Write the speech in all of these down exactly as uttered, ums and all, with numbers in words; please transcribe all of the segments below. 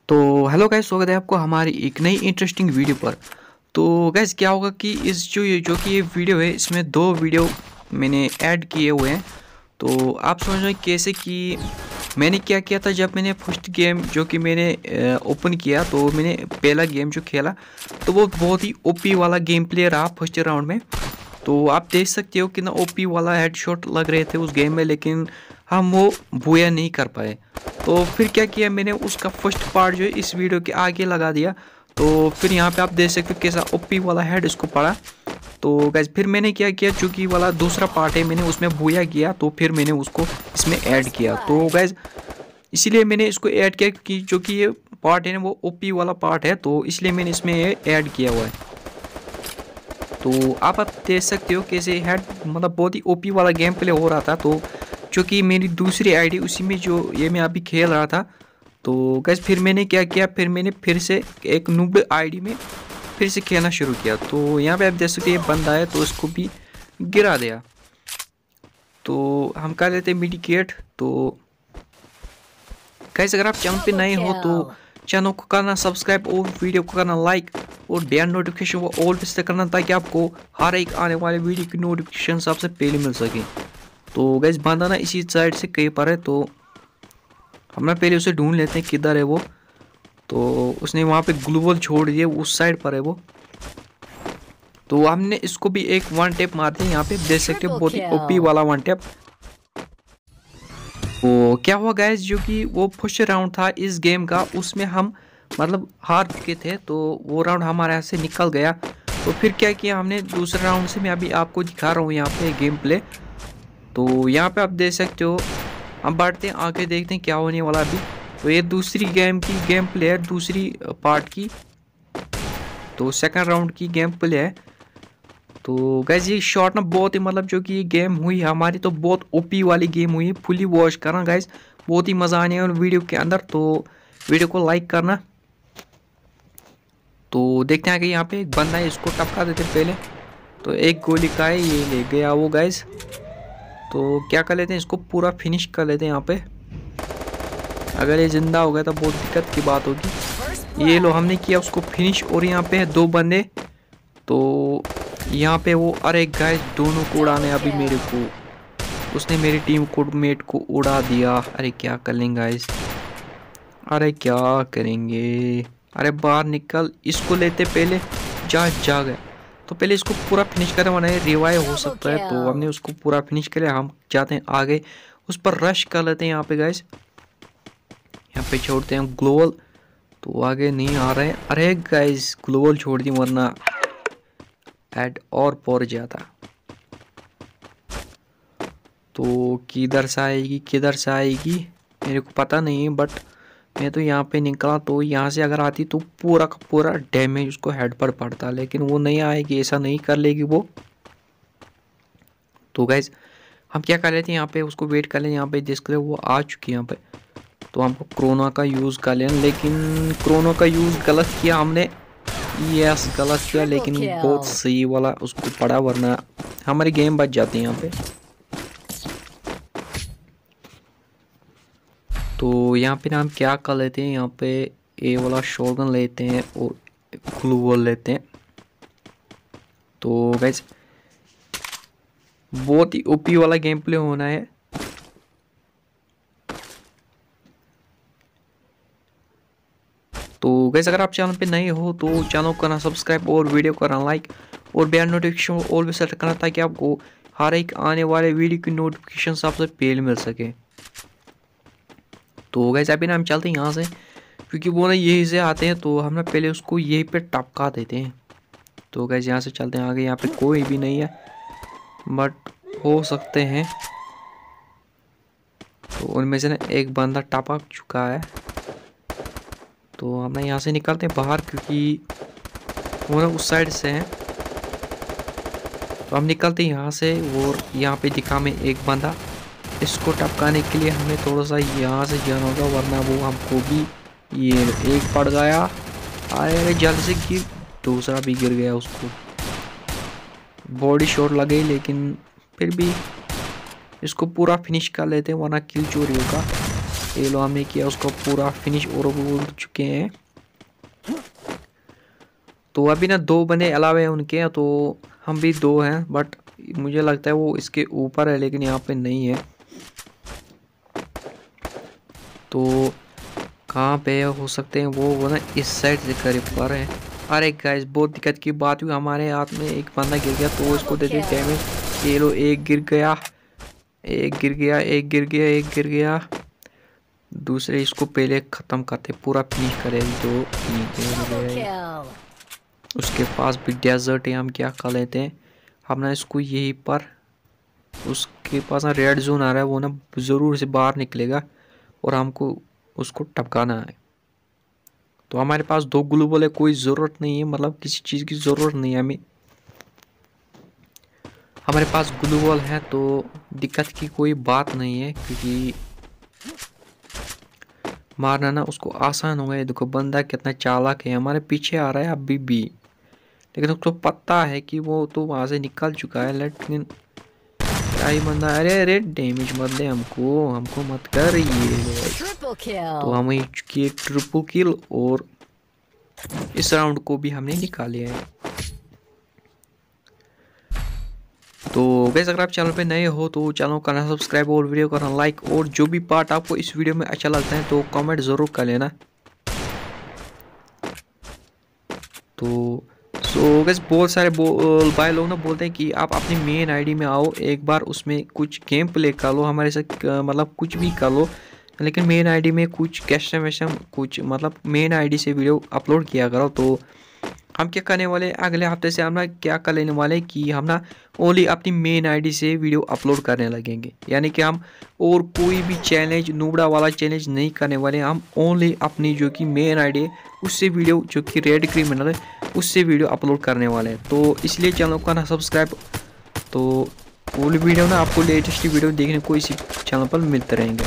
तो hello guys, स्वागत है आपको हमारी एक नई इंटरेस्टिंग वीडियो पर। तो गाइस क्या होगा कि इस जो ये जो कि ये वीडियो है, इसमें दो वीडियो मैंने ऐड किए हुए हैं। तो आप समझ रहे हैं कैसे कि मैंने क्या किया था। जब मैंने फर्स्ट गेम जो कि मैंने ओपन किया, तो मैंने पहला गेम जो खेला तो वो बहुत ही ओपी वाला गेम प्ले रहा फर्स्ट राउंड में। तो आप देख सकते हो कितना ओपी वाला हेडशॉट लग रहे थे उस गेम में, लेकिन हम वो बूया नहीं कर पाए। तो फिर क्या किया मैंने, उसका फर्स्ट पार्ट जो है इस वीडियो के आगे लगा दिया। तो फिर यहाँ पे आप देख सकते हो कैसा ओपी वाला हेड इसको पड़ा। तो गैस फिर मैंने क्या किया, चूंकि वाला दूसरा पार्ट है मैंने उसमें बूया किया, तो फिर मैंने उसको इसमें ऐड किया। तो गैस इसीलिए मैंने इसको ऐड किया कि जो कि ये पार्ट है ना वो ओपी वाला पार्ट है, तो इसलिए मैंने इसमें ये ऐड किया हुआ है। तो आप आप देख सकते हो कैसे हेड मतलब बहुत ही ओपी वाला गेम प्ले हो रहा था। तो जो कि मेरी दूसरी आईडी उसी में जो ये मैं अभी खेल रहा था। तो गैस फिर मैंने क्या किया, फिर मैंने फिर से एक नूब आईडी में फिर से खेलना शुरू किया। तो यहाँ पे आप देख सकते ये बंदा है, तो इसको भी गिरा दिया। तो हम कर लेते हैं मिडिकेट। तो गैस अगर आप चैनल पे नए हो तो चैनल को करना सब्सक्राइब और वीडियो को करना लाइक और बेल नोटिफिकेशन को ऑल पे से करना, ताकि आपको हर एक आने वाले वीडियो की नोटिफिकेशन सबसे पहले मिल सके। तो गैस बंदा ना इसी साइड से कहीं पर है, तो हम पहले उसे ढूंढ लेते हैं किधर है वो। तो उसने वहाँ पे ग्लूवल छोड़ दिए, उस साइड पर है वो। तो हमने इसको भी एक वन टेप मार दिया। यहाँ पे देख सकते हो बहुत ही ओपी वाला वन टेप। तो क्या हुआ गाइस, जो कि वो फर्स्ट राउंड था इस गेम का, उसमें हम मतलब हार चुके थे। तो वो राउंड हमारे यहाँ से निकल गया। तो फिर क्या किया हमने दूसरे राउंड से, मैं अभी आपको दिखा रहा हूँ यहाँ पे गेम प्ले। तो यहाँ पे आप देख सकते हो, हम बढ़ते हैं आगे, देखते हैं क्या होने वाला अभी। तो ये दूसरी गेम की गेम प्ले है, दूसरी पार्ट की, तो सेकंड राउंड की गेम प्ले है। तो गाइस ये शॉट ना बहुत ही मतलब जो कि ये गेम हुई हमारी, तो बहुत ओपी वाली गेम हुई। फुली वॉच करना गाइस, बहुत ही मज़ा आने वाला वीडियो के अंदर। तो वीडियो को लाइक करना। तो देखते हैं कि यहाँ पे एक बंदा है, इसको टपका देते पहले। तो एक गोली का है, ये ले गया वो गाइस। तो क्या कर लेते हैं, इसको पूरा फिनिश कर लेते हैं यहाँ पे। अगर ये जिंदा हो गया तो बहुत दिक्कत की बात होगी। ये लो हमने किया उसको फिनिश। और यहाँ पे है दो बंदे। तो यहाँ पे वो अरे गाइस दोनों को उड़ाने अभी मेरे को, उसने मेरी टीम को मेट को उड़ा दिया। अरे क्या कर लेंगे गाइस, अरे क्या करेंगे। अरे बाहर निकल, इसको लेते पहले। जा जा गए तो पहले इसको पूरा फिनिश करें, वरना रिवाइव हो सकता है। तो हमने उसको पूरा फिनिश किया। हम जाते हैं आगे, उस पर रश कर लेते हैं यहाँ पे गाइस। यहाँ पे छोड़ते हैं ग्लोवल, तो आगे नहीं आ रहे हैं। अरे गाइस ग्लोवल छोड़ दी, वरना ऐड और पड़ जाता। तो किधर से आएगी किधर से आएगी मेरे को पता नहीं है, बट मैं तो यहाँ पे निकला। तो यहाँ से अगर आती तो पूरा का पूरा डैमेज उसको हेड पर पड़ता, लेकिन वो नहीं आएगी, ऐसा नहीं कर लेगी वो। तो गाइस हम क्या कर लेते हैं, यहाँ पे उसको वेट कर लें। यहाँ पे जिसके लिए वो आ चुकी है यहाँ पे, तो हमको क्रोनो का यूज़ कर लेना। लेकिन क्रोनो का यूज़ गलत किया हमने, यस गलत किया, लेकिन बहुत सही वाला उसको पड़ा, वरना हमारी गेम बच जाती है यहाँ पे। तो यहाँ पे ना हम क्या कर लेते हैं, यहाँ पे ए वाला शॉटगन लेते हैं और ग्लू वॉल लेते हैं। तो गाइस बहुत ही ओपी वाला गेम प्ले होना है। तो गाइस अगर आप चैनल पे नए हो तो चैनल को करना सब्सक्राइब और वीडियो को करना लाइक और बेल नोटिफिकेशन ऑल पे सेट करना, ताकि आपको हर एक आने वाले वीडियो की नोटिफिकेशन सबसे पहले मिल सके। तो गाइस अभी ना हम चलते हैं यहाँ से, क्योंकि वो ना यही से आते हैं, तो हम ना पहले उसको यहीं पे टपका देते हैं। तो गाइस यहाँ से चलते हैं आगे। यहाँ पे कोई भी नहीं है, बट हो सकते हैं। तो उनमें से ना एक बंदा टपक चुका है। तो हम ना यहाँ से निकलते हैं बाहर, क्योंकि वो ना उस साइड से हैं। तो हम निकलते हैं यहाँ से। और यहाँ पे दिखा में एक बंदा, इसको टपकाने के लिए हमें थोड़ा सा यहाँ से जाना होगा, वरना वो हमको भी। ये एक पड़ गया, अरे अरे जल्द से गिर, दूसरा भी गिर गया। उसको बॉडी शॉट लगे, लेकिन फिर भी इसको पूरा फिनिश कर लेते हैं, वरना किल चोरी होगा। ये लो हमने किया उसको पूरा फिनिश और बोल चुके हैं। तो अभी ना दो बंदे अलावे हैं उनके, तो हम भी दो हैं, बट मुझे लगता है वो इसके ऊपर है लेकिन यहाँ पे नहीं है। तो कहाँ पे हो सकते हैं वो वो ना इस साइड से करीब पर है। अरे गाइस बहुत दिक्कत की बात हुई, हमारे हाथ में एक बंदा गिर गया तो इसको दे दे डैमेज। ये लो एक गिर गया, एक गिर गया, एक गिर गया, एक गिर गया। दूसरे इसको पहले ख़त्म करते, पूरा फिनिश करें। जो गिर गया उसके पास भी डेजर्ट है, हम क्या कर लेते हैं हम ना इसको यहीं पर, उसके पास ना रेड जोन आ रहा है, वो ना ज़रूर से बाहर निकलेगा और हमको उसको टपकाना है। तो हमारे पास दो ग्लूबल है, कोई ज़रूरत नहीं है, मतलब किसी चीज़ की ज़रूरत नहीं है हमें, हमारे पास ग्लूबल है तो दिक्कत की कोई बात नहीं है, क्योंकि मारना ना उसको आसान हो गया। देखो बंदा कितना चालाक है, हमारे पीछे आ रहा है अभी भी, लेकिन उसको पता है कि वो तो वहाँ से निकल चुका है। लेकिन क्या ही बंदा, अरे अरे डैमेज मत दे हमको, हमको मत कर ये। तो हम ही चुकी एक ट्रिपल किल और इस राउंड को भी हमने निकाल लिया है। तो गाइस अगर आप चैनल पे नए हो तो चैनल को करना सब्सक्राइब और वीडियो करना लाइक, और जो भी पार्ट आपको इस वीडियो में अच्छा लगता है तो कमेंट ज़रूर कर लेना। तो सो गाइस बहुत सारे भाई लोग ना बोलते हैं कि आप अपनी मेन आईडी में आओ, एक बार उसमें कुछ गेम प्ले कर लो हमारे साथ, मतलब कुछ भी कर लो, लेकिन मेन आईडी में कुछ कैस्टम वैस्टम कुछ, मतलब मेन आईडी से वीडियो अपलोड किया करो। तो हम क्या करने वाले अगले हफ्ते से हम ना क्या कर लेने वाले कि हम ना ओनली अपनी मेन आईडी से वीडियो अपलोड करने लगेंगे, यानी कि हम और कोई भी चैलेंज नूबड़ा वाला चैलेंज नहीं करने वाले, हम ओनली अपनी जो कि मेन आईडी है उससे वीडियो, जो कि रेड क्रिमिनल है उससे वीडियो अपलोड करने वाले हैं। तो इसलिए चैनल को ना सब्सक्राइब, तो फुल वीडियो ना आपको लेटेस्ट वीडियो देखने को इसी चैनल पर मिलते रहेंगे।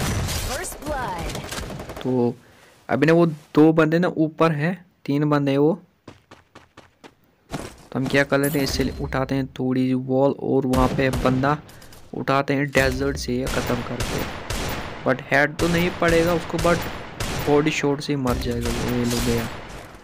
तो अभी ना वो दो बंदे ना ऊपर है, तीन बंदे हैं वो, तो हम क्या कर लेते हैं इससे उठाते हैं थोड़ी वॉल और वहाँ पे बंदा उठाते हैं डेजर्ट से ख़त्म करके, बट हेड तो नहीं पड़ेगा उसको, बट बॉडी शॉट से ही मर जाएगा वो। ये लोग गया,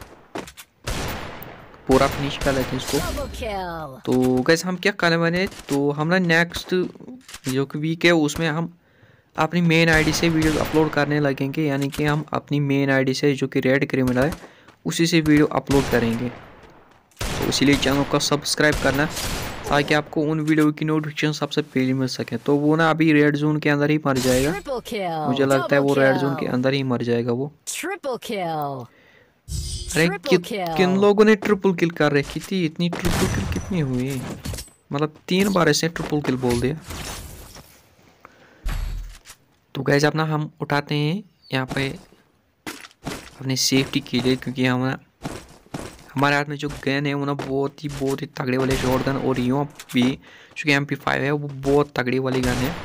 पूरा फिनिश कर लेते हैं इसको। तो कैसे हम क्या करने वाले, तो हम ना नेक्स्ट जो कि वीक है उसमें हम अपनी मेन आईडी से वीडियो अपलोड करने लगेंगे, यानी कि हम अपनी मेन आईडी से जो कि रेड क्रिमिनल है उसी से वीडियो अपलोड करेंगे। तो इसीलिए चैनल को सब्सक्राइब करना ताकि आपको उन वीडियो की नोटिफिकेशन सबसे पहले मिल सके। तो वो ना अभी रेड जोन के अंदर ही मर जाएगा, मुझे लगता है वो रेड जोन के अंदर ही मर जाएगा वो। अरे कि, किन लोगों ने ट्रिपल किल कर रखी थी, इतनी ट्रिपल किल कितनी हुई, मतलब तीन बार ऐसे ट्रिपल किल बोल दिया। तो गाइस अपना हम उठाते हैं यहाँ पे अपनी सेफ्टी के लिए, क्योंकि हम हमारे हाथ में जो गन है वो ना बहुत ही बहुत ही तगड़े वाले शॉट गन, और यूँ भी चूँकि एम पी फाइव है वो बहुत तगड़ी वाली गन है।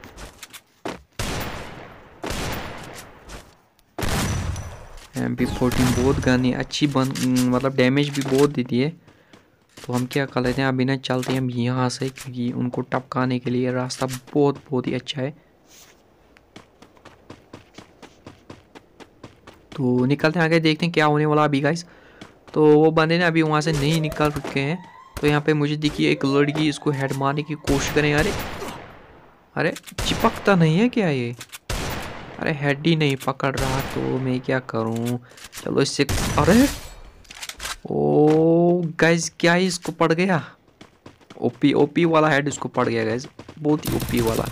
एम पी फोर्टीन बहुत गन है, अच्छी बन, मतलब डैमेज भी बहुत देती है। तो हम क्या कर लेते हैं अभी ना चलते हैं हम यहाँ से, क्योंकि उनको टपकाने के लिए रास्ता बहुत बहुत ही अच्छा है। तो निकलते हैं आगे, देखते हैं क्या होने वाला अभी गाइस। तो वो बंदे ने अभी वहाँ से नहीं निकल चुके हैं, तो यहाँ पे मुझे दिखी एक लड़की, इसको हेड मारने की कोशिश करें। अरे अरे चिपकता नहीं है क्या ये, अरे हेड ही नहीं पकड़ रहा, तो मैं क्या करूँ, चलो इससे, अरे ओ गाइस क्या ही इसको पड़ गया, ओपी ओपी वाला हेड इसको पड़ गया गाइस, बहुत ही ओपी वाला।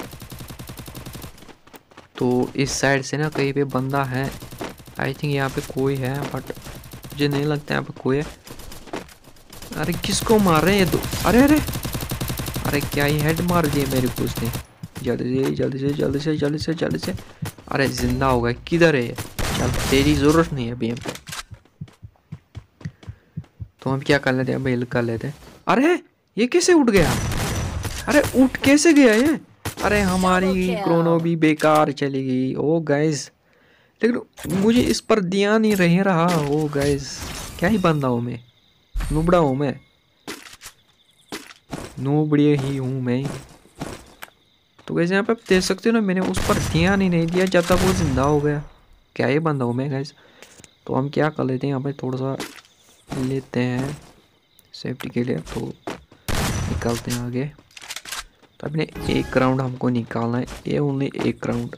तो इस साइड से ना कहीं पे बंदा है, आई थिंक यहाँ पे कोई है, बट मुझे नहीं लगता यहाँ पे कोई है। अरे किसको मार रहे हैं ये दो, अरे अरे अरे क्या ही हेड मार दिए मेरे को उसने, जल्दी से जल्दी से जल्दी से जल्दी से जल्दी से, अरे जिंदा हो गया, किधर है ये, चल तेरी ज़रूरत नहीं है अभी हम पे। तो हम क्या कर लेते हैं, बेल कर लेते हैं। अरे ये कैसे उठ गया, अरे उठ कैसे गया ये, अरे हमारी क्रोनो भी बेकार चली गई। ओ गाइस लेकिन मुझे इस पर ध्यान नहीं रह रहा। ओ गाइस क्या ही बंदा हूँ मैं, नुबड़ा हूँ मैं, नुबड़े ही हूँ मैं। तो गैस यहाँ पे आप देख सकते हो ना, मैंने उस पर ध्यान ही नहीं दिया जब तक वो जिंदा हो गया। क्या ही बंदा हूँ मैं गैस। तो हम क्या कर लेते हैं, यहाँ पे थोड़ा सा लेते हैं सेफ्टी के लिए, तो निकलते हैं आगे। तो अपने एक राउंड हमको निकालना है, ये ओनली एक राउंड।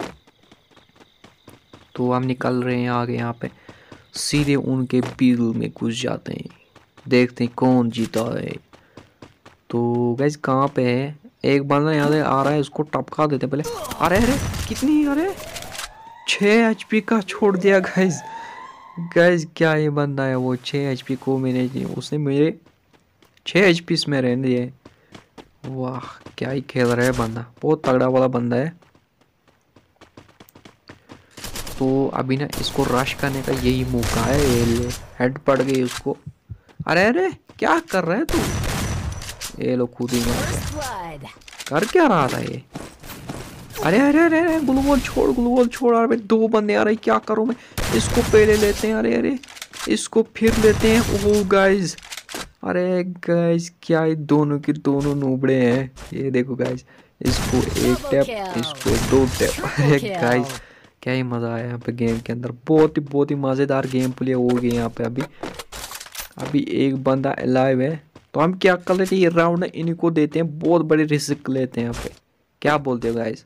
तो हम निकल रहे हैं आगे, यहाँ पे सीधे उनके बिल में घुस जाते हैं, देखते हैं कौन जीता है। तो गैस कहाँ पे है, एक बंदा यहाँ से आ रहा है, उसको टपका देते पहले। अरे अरे कितनी, अरे छः एच पी का छोड़ दिया गैस। गैस क्या ये बंदा है, वो छः एच पी को मैंने, उसने मेरे छः एच पी में रहने दिए। वाह क्या ही खेल रहा है बंदा, बहुत तगड़ा वाला बंदा है। तो अभी ना इसको रश करने का यही मौका है। ये ले हेड पड़ गई उसको। अरे अरे क्या कर रहा है तू, ये लो खुद ही मर, कर क्या रहा था ये। अरे अरे अरे अरे ग्लूवॉल छोड़, ग्लूवॉल छोड़। अरे दो बंदे आ रहे, क्या करूं मैं। इसको पहले लेते हैं, अरे अरे इसको फिर लेते हैं। ओह गाइस, अरे गाइस क्या ये दोनों के दोनों नूबड़े हैं। ये देखो गाइस, इसको एक टैप, इसको दो टैप। अरे गाइस क्या ही मज़ा आया यहाँ पे गेम के अंदर। बहुत ही बहुत ही मज़ेदार गेम प्ले हो गई यहाँ पे। अभी अभी एक बंदा अलाइव है, तो हम क्या कर लेते हैं, ये राउंड इन्हीं को देते हैं, बहुत बड़ी रिस्क लेते हैं यहाँ पे। क्या बोलते हो गाइस।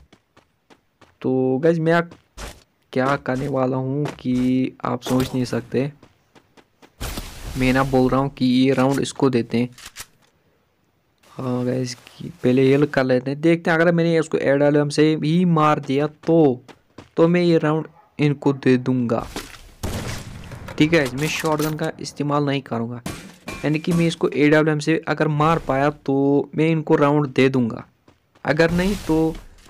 तो गाइस मैं क्या करने वाला हूँ कि आप सोच नहीं सकते। मैं ना बोल रहा हूँ कि ये राउंड इसको देते हैं। हाँ गाइस पहले ये कर लेते हैं, देखते हैं अगर मैंने इसको एडम से ही मार दिया तो तो मैं ये राउंड इनको दे दूंगा। ठीक है, मैं शॉटगन का इस्तेमाल नहीं करूँगा, यानी कि मैं इसको ए डब्ल्यू एम से अगर मार पाया तो मैं इनको राउंड दे दूंगा, अगर नहीं तो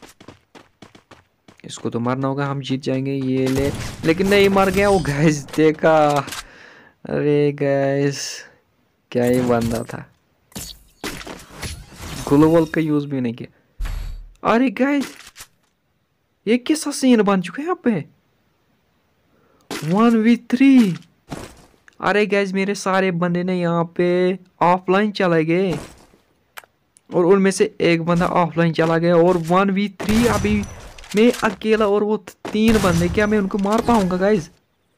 इसको तो मारना होगा, हम जीत जाएंगे। ये ले, लेकिन नहीं मर गया वो गैस, देखा। अरे गैस क्या ही बंदा था, ग्लोबल का यूज भी नहीं किया। अरे गैस ये कैसा सीन बन चुका है यहाँ पे, वन वी थ्री। अरे गैस मेरे सारे बंदे ने यहाँ पे ऑफलाइन चले गए और उनमें से एक बंदा ऑफलाइन चला गया और वन वी थ्री अभी मैं अकेला और वो तीन बंदे, क्या मैं उनको मार पाऊंगा गाइस।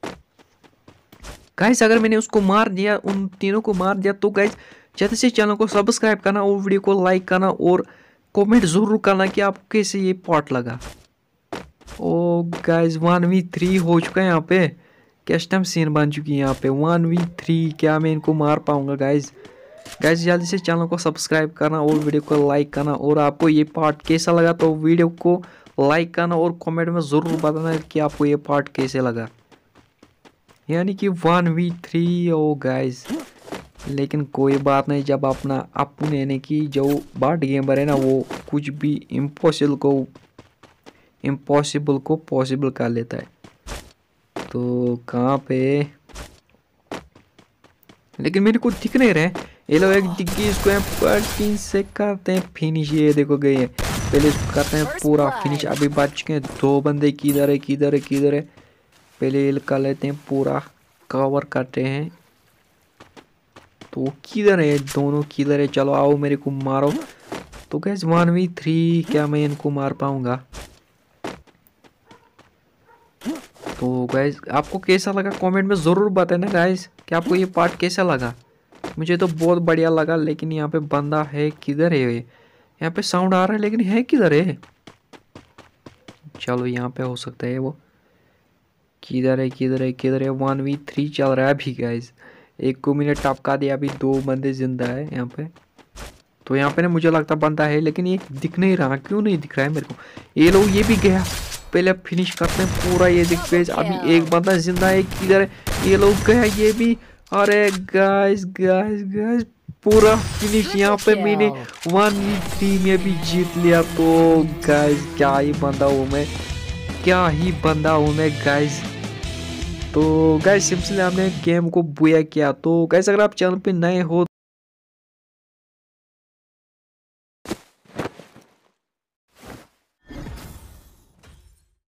गाइस अगर मैंने उसको मार दिया, उन तीनों को मार दिया, तो गाइस जल्दी से चैनल को सब्सक्राइब करना और वीडियो को लाइक करना और कमेंट जरूर करना कि आपको कैसे ये पार्ट लगा। ओ गाइस वन वी थ्री हो चुका है यहाँ पे, कस्टम सीन बन चुकी है यहाँ पे वन वी थ्री। क्या मैं इनको मार पाऊंगा गाइस। गाइस जल्दी से चैनल को सब्सक्राइब करना और वीडियो को लाइक करना, और आपको ये पार्ट कैसा लगा तो वीडियो को लाइक करना और कमेंट में ज़रूर बताना कि आपको ये पार्ट कैसे लगा, यानी कि वन वी थ्री। ओ गाइस लेकिन कोई बात नहीं, जब अपना अपने यानी कि जो बाट गेमर है ना, वो कुछ भी इम्पॉसिबल को इम्पॉसिबल को पॉसिबल कर लेता है। तो कहाँ पे, लेकिन मेरे को दिख नहीं रहे। ये लोग एक डिग्गी इसको तीन से करते हैं फिनिश। ये देखो गए हैं, पहले इसको करते हैं पूरा फिनिश। अभी बच चुके हैं दो बंदे, किधर है किधर है किधर है, पहले ये कर लेते हैं पूरा कवर करते हैं। तो किधर है दोनों, किधर है, चलो आओ मेरे को मारो। तो गैस वन वी थ्री, क्या मैं इनको मार पाऊंगा। तो गैस आपको कैसा लगा कमेंट में ज़रूर बताना गाइस कि आपको ये पार्ट कैसा लगा। मुझे तो बहुत बढ़िया लगा, लेकिन यहाँ पे बंदा है किधर है, यहाँ पे साउंड आ रहा है लेकिन है किधर है। चलो यहाँ पे हो सकता है वो, किधर है किधर है किधर है। वन वी थ्री चल रहा है अभी गाइस, एक को मैंने टपका दिया, अभी दो बंदे जिंदा है यहाँ पे। तो यहाँ पे ना मुझे लगता बंदा है, लेकिन ये दिख नहीं रहा, क्यों नहीं दिख रहा है मेरे को। ये लोग ये भी गया, पहले फिनिश करते हैं पूरा। ये दिख गए, अभी एक बंदा जिंदा है, किधर है, ये लोग गया ये भी। अरे गाइस गाइस गाइस पूरा फिनिश यहाँ पे मैंने वन वी थ्री में भी जीत लिया। तो गाइस क्या ही बंदा हूँ मैं, क्या ही बंदा हूँ मैं गाइस। तो गाइस सिंपली हमने गेम को बुया किया। तो गाइस अगर आप चैनल पे नए हो